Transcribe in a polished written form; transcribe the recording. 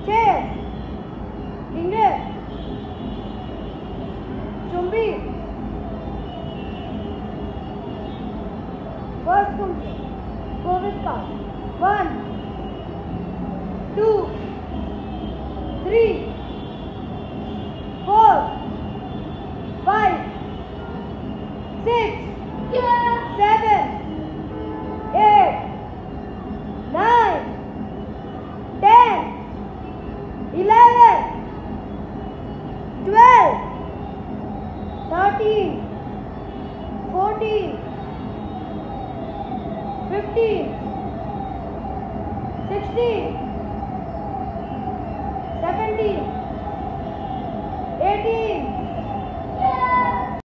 chair, finger, chumbi, first kumte, go with count, 1, 2, 3, 4, 5, 6, 7, 8, 9, 10, 11, 12, 13, 14, 15, 16, 17,